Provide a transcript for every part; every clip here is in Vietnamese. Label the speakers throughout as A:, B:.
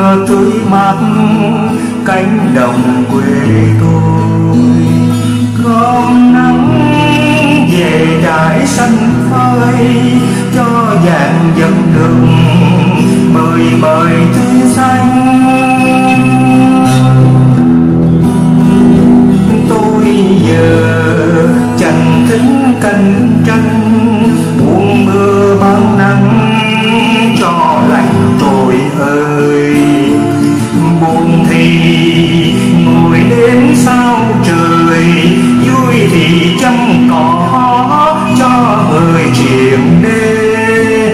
A: mưa tưới mát cánh đồng quê tôi, gom nắng về trải xanh phơi cho vàng dần đường bời bời tươi xanh. Tôi giờ chẳng thích cạnh tranh, buông mưa mang nắng cho lành tôi ơi. Buồn thì ngồi đến sao trời, vui thì chẳng có cho người triền đê.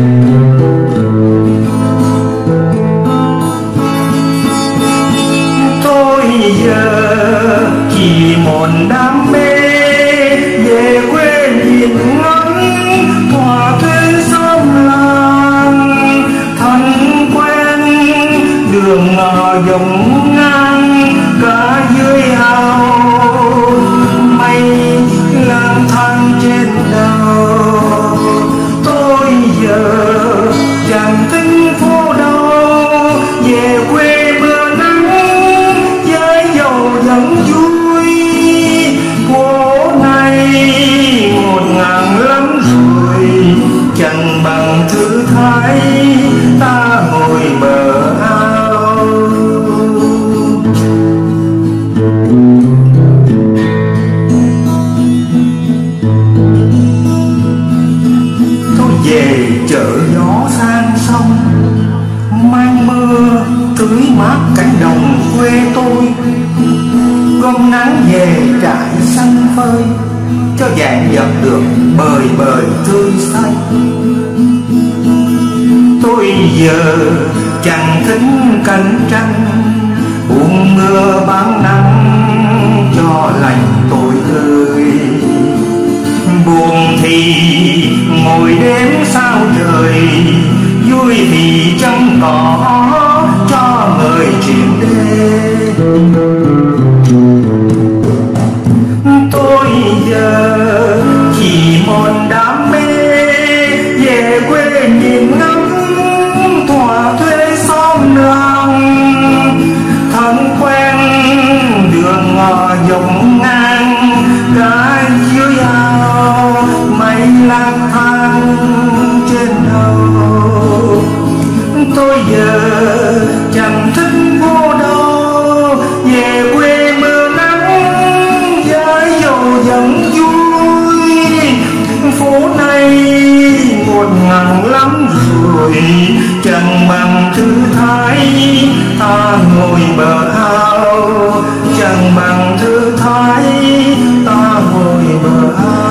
A: Tôi giờ chỉ một đam mê về quê nhìn ngắm hòa thuê xóm làng, thân quen đường ngõ dòng ngang cả dưới ao, mây lang thang trên đầu. Tôi giờ chẳng thích phố đâu, về quê mưa nắng với dầu vẫn vui. Phố này ngột ngàng lắm rồi, chẳng bằng thư thái ta ngồi bờ ao. Tôi về chợ gió sang sông, mang mưa tưới mát cánh đồng quê tôi, gom nắng về trại xanh phơi cho vàng dập được bời bời tươi xanh. Tôi giờ chẳng thích cạnh tranh, buông mưa bán nắng cho lành tôi ơi. Buồn thì ngồi đếm sao trời, vui thì chẳng có cho người triền đê. Tôi giờ chỉ một đam mê về quê nhìn ngắm thỏa thuê xóm làng, thân quen đường ngõ dòng ngang cả dưới ao, mây lang thang trên đầu. Tôi giờ chẳng thích phố đâu, về quê mưa nắng với dầu vẫn vui. Phố này ngột ngàng lắm rồi, chẳng bằng thư thái ta ngồi bờ ao, chẳng bằng thư thái ta ngồi bờ ao.